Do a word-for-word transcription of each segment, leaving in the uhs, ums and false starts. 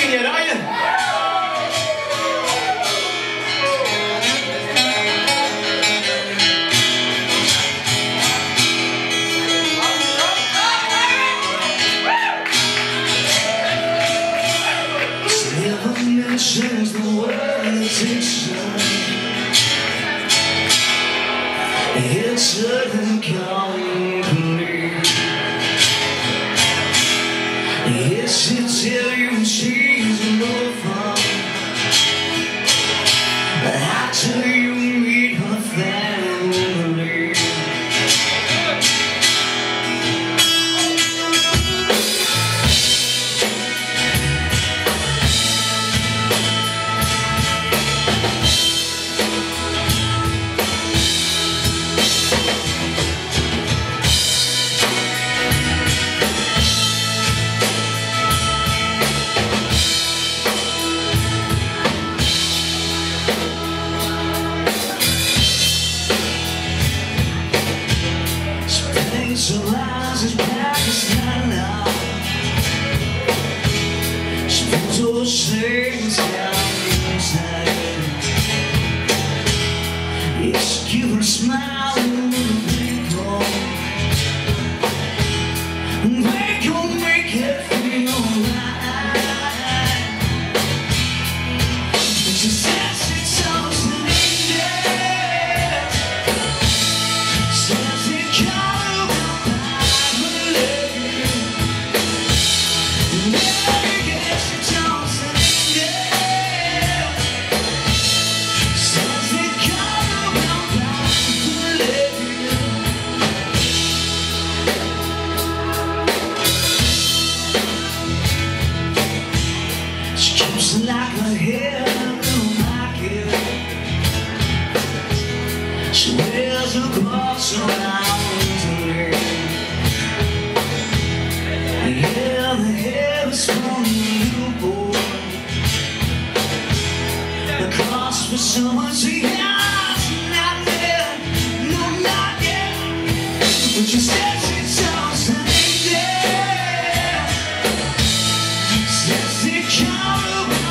sing it, are you? Never mentions the word addiction. It's a company. Yes, she tell you she's no fun. How do you meet her family? So lies is Pakistan now. She puts all things down inside. Yes, give her a smile and people, and they gon' make it feel alright. She says it's all an angel, says it can't. Like a hair in my pocket, she wears a cross around her leg. Yeah, the hair is from a newborn. The cross for someone she has not there, no, not yet. But she says she tells an angel, says it can't.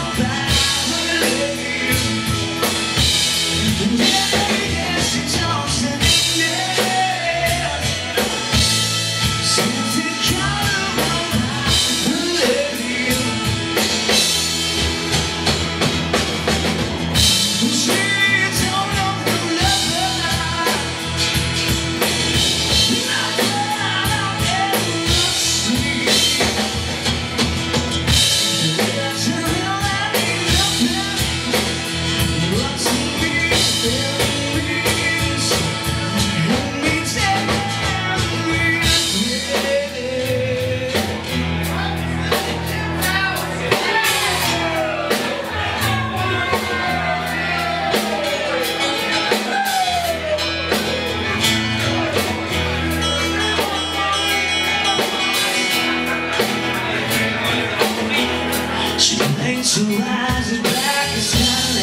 So rise it back and stand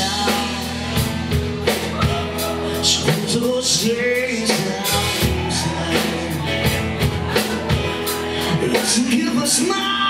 out. She puts those things down inside. It's give a smile.